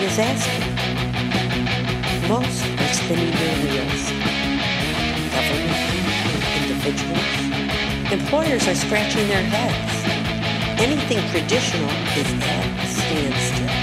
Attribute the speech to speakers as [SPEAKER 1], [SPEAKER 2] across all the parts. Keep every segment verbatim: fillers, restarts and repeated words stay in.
[SPEAKER 1] is asking. Most are spinning their wheels. Government, individuals, employers are scratching their heads. Anything traditional is at a standstill.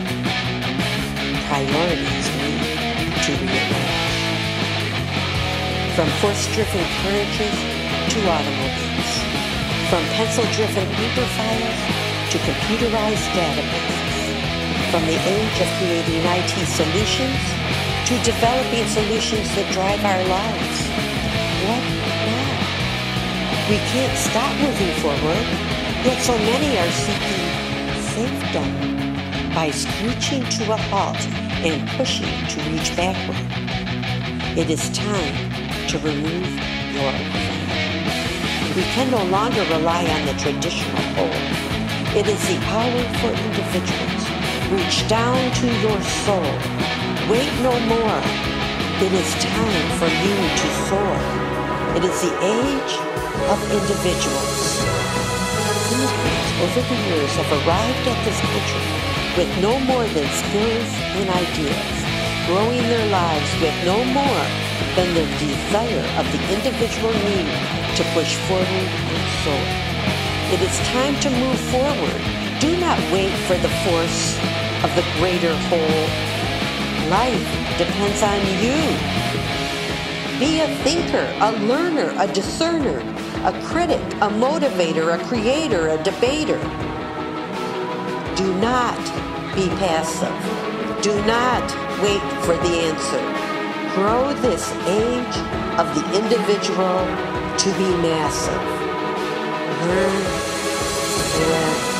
[SPEAKER 1] Priorities need to rearrange. From horse-driven carriages to automobiles. From pencil-driven paper files to computerized databases. From the age of creating I T solutions to developing solutions that drive our lives. What now? We can't stop moving forward, yet so many are seeking safedom by screeching to a halt and pushing to reach backward. It is time to remove your plan. We can no longer rely on the traditional pole. It is the hour for individuals. Reach down to your soul. Wait no more. It is time for you to soar. It is the age of individuals. Silkwords over the years have arrived at this country with no more than skills and ideas, growing their lives with no more than the desire of the individual need to push forward and soar. It is time to move forward. Do not wait for the force of the greater whole. Life depends on you. Be a thinker, a learner, a discerner, a critic, a motivator, a creator, a debater. Do not be passive. Do not wait for the answer. Grow this age of the individual to be massive. Learn, learn.